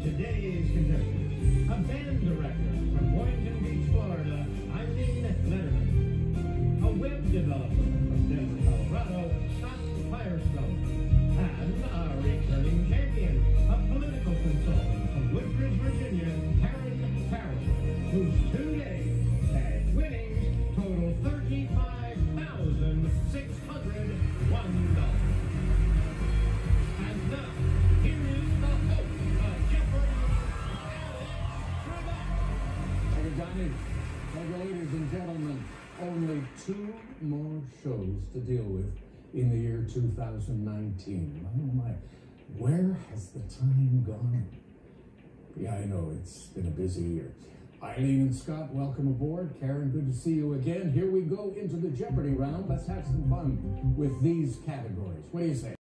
today's contestants. A band director from Boynton Beach, Florida, Eileen Letterman. A web developer from Denver, Colorado, Scott Firestone. And a returning champion, a political consultant from Woodbridge, Virginia, Farrell, whose 2 days had winnings total $35,601. And now, here is the host of Jeopardy, Farrell. Ladies and gentlemen, only 2 more shows to deal with in the year 2019. Oh my, where has the time gone? Yeah, I know, it's been a busy year. Eileen and Scott, welcome aboard. Karen, good to see you again. Here we go into the Jeopardy round. Let's have some fun with these categories. What do you say?